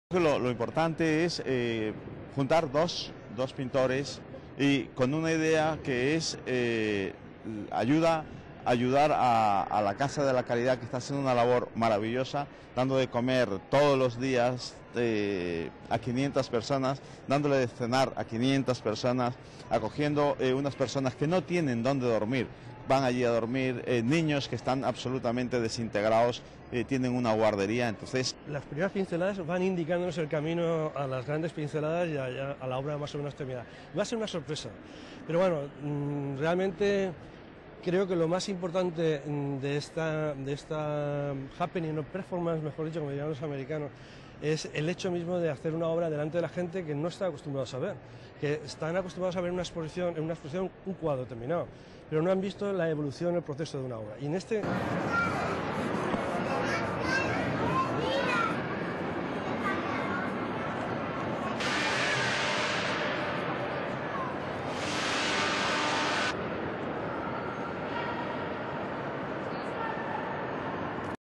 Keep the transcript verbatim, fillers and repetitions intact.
Lo, lo importante es eh, juntar dos, dos pintores y con una idea que es eh, ayuda, ayudar a, a la Casa de la Caridad, que está haciendo una labor maravillosa, dando de comer todos los días eh, a quinientas personas, dándole de cenar a quinientas personas, acogiendo eh, unas personas que no tienen dónde dormir. Van allí a dormir, eh, niños que están absolutamente desintegrados, eh, tienen una guardería, entonces... Las primeras pinceladas van indicándonos el camino a las grandes pinceladas y a, a la obra más o menos terminada. Va a ser una sorpresa, pero bueno, mmm, realmente creo que lo más importante de esta, de esta happening o performance, mejor dicho, como dirían los americanos, es el hecho mismo de hacer una obra delante de la gente que no está acostumbrados a ver, que están acostumbrados a ver una exposición, en una exposición un cuadro terminado, pero no han visto la evolución, el proceso de una obra. Y en este